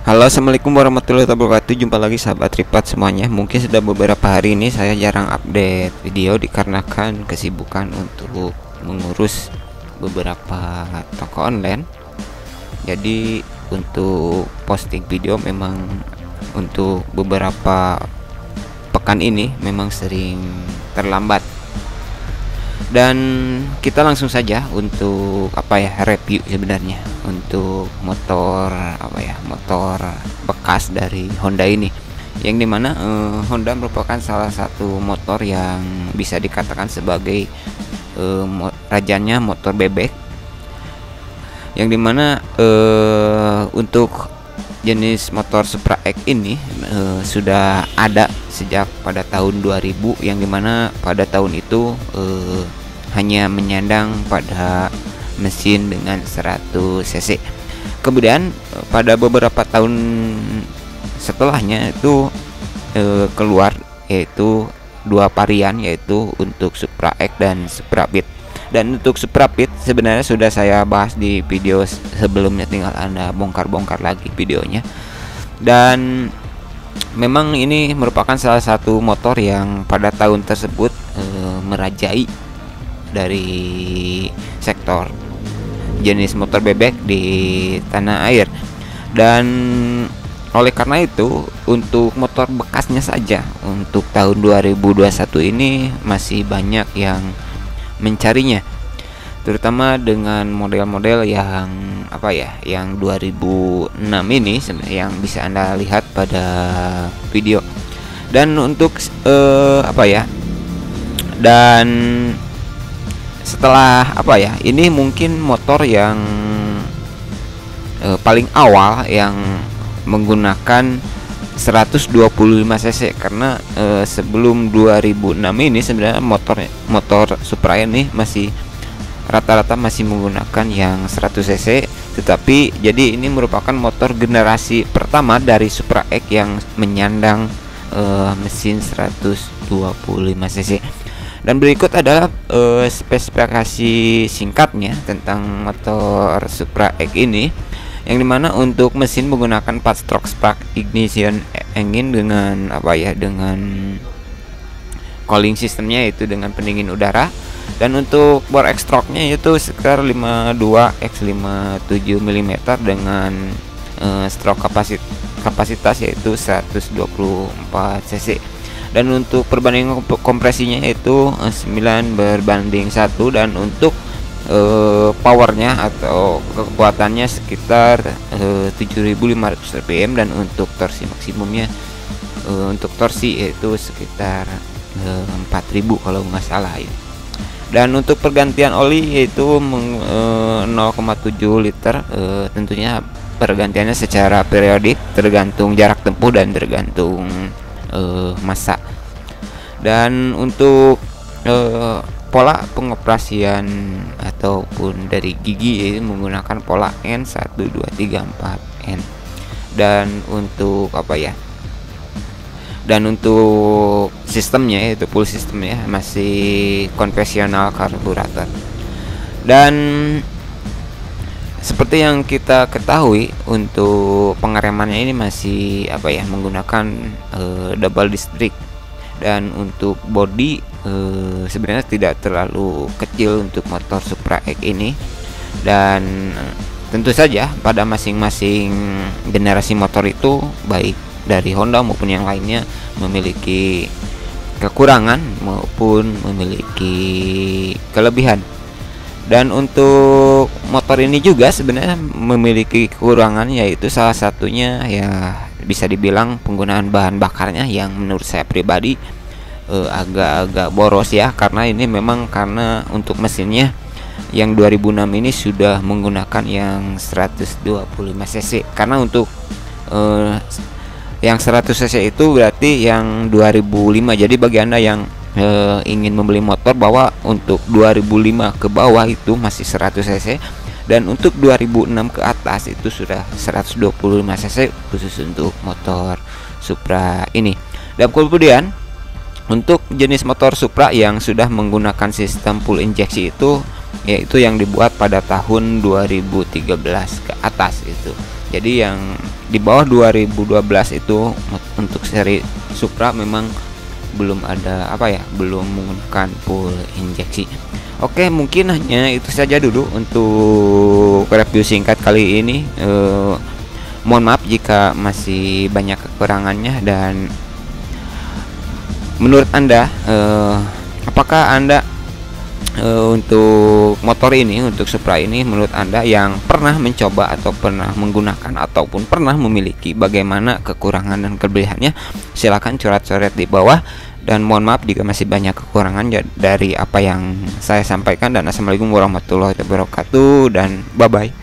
Halo, assalamualaikum warahmatullahi wabarakatuh. Jumpa lagi sahabat Tripat semuanya. Mungkin sudah beberapa hari ini saya jarang update video dikarenakan kesibukan untuk mengurus beberapa toko online. Jadi untuk posting video memang untuk beberapa pekan ini memang sering terlambat. Dan kita langsung saja untuk review sebenarnya untuk motor motor bekas dari Honda ini, yang dimana Honda merupakan salah satu motor yang bisa dikatakan sebagai rajanya motor bebek, yang dimana untuk jenis motor Supra X ini sudah ada sejak pada tahun 2000, yang dimana pada tahun itu hanya menyandang pada mesin dengan 100 cc. Kemudian pada beberapa tahun setelahnya itu keluar yaitu dua varian, yaitu untuk Supra X dan Supra Beat. Dan untuk Supra Beat sebenarnya sudah saya bahas di video sebelumnya, tinggal Anda bongkar-bongkar lagi videonya. Dan memang ini merupakan salah satu motor yang pada tahun tersebut merajai dari sektor jenis motor bebek di tanah air. Dan oleh karena itu untuk motor bekasnya saja untuk tahun 2021 ini masih banyak yang mencarinya, terutama dengan model-model yang yang 2006 ini yang bisa Anda lihat pada video. Dan untuk dan setelah ini mungkin motor yang paling awal yang menggunakan 125 cc, karena sebelum 2006 ini sebenarnya motor Supra ini masih rata-rata masih menggunakan yang 100 cc, tetapi jadi ini merupakan motor generasi pertama dari Supra X yang menyandang mesin 125 cc. Dan berikut adalah spesifikasi singkatnya tentang motor Supra X ini, yang dimana untuk mesin menggunakan 4 stroke spark ignition engine dengan dengan cooling sistemnya, yaitu dengan pendingin udara. Dan untuk bore X-stroke-nya itu sekitar 52x57 mm dengan stroke kapasitas yaitu 124 cc. Dan untuk perbandingan kompresinya itu 9:1, dan untuk powernya atau kekuatannya sekitar 7.500 rpm, dan untuk torsi maksimumnya untuk torsi yaitu sekitar 4.000 kalau nggak salah ya. Dan untuk pergantian oli yaitu 0,7 liter, tentunya pergantiannya secara periodik tergantung jarak tempuh dan tergantung masa. Dan untuk pola pengoperasian ataupun dari gigi yaitu menggunakan pola N 1 2 3 4 N. Dan untuk dan untuk sistemnya yaitu full sistemnya masih konvensional karburator. Dan seperti yang kita ketahui untuk pengeremannya ini masih menggunakan double disc brake. Dan untuk bodi sebenarnya tidak terlalu kecil untuk motor Supra X ini. Dan tentu saja pada masing-masing generasi motor itu baik dari Honda maupun yang lainnya memiliki kekurangan maupun memiliki kelebihan. Dan untuk motor ini juga sebenarnya memiliki kekurangan, yaitu salah satunya ya bisa dibilang penggunaan bahan bakarnya yang menurut saya pribadi agak-agak boros ya, karena ini memang karena untuk mesinnya yang 2006 ini sudah menggunakan yang 125 cc, karena untuk yang 100 cc itu berarti yang 2005. Jadi bagi Anda yang ingin membeli motor bahwa untuk 2005 ke bawah itu masih 100 cc, dan untuk 2006 ke atas itu sudah 125 cc khusus untuk motor Supra ini. Dan kemudian untuk jenis motor Supra yang sudah menggunakan sistem full injeksi itu yaitu yang dibuat pada tahun 2013 ke atas itu. Jadi yang di bawah 2012 itu untuk seri Supra memang belum ada belum menggunakan full injeksi. Oke, mungkin hanya itu saja dulu untuk review singkat kali ini. Mohon maaf jika masih banyak kekurangannya. Dan menurut Anda, apakah Anda untuk motor ini, untuk Supra ini, menurut Anda yang pernah mencoba atau pernah menggunakan ataupun pernah memiliki, bagaimana kekurangan dan kelebihannya? Silahkan coret-coret di bawah. Dan mohon maaf jika masih banyak kekurangan dari apa yang saya sampaikan. Dan assalamualaikum warahmatullahi wabarakatuh, dan bye bye.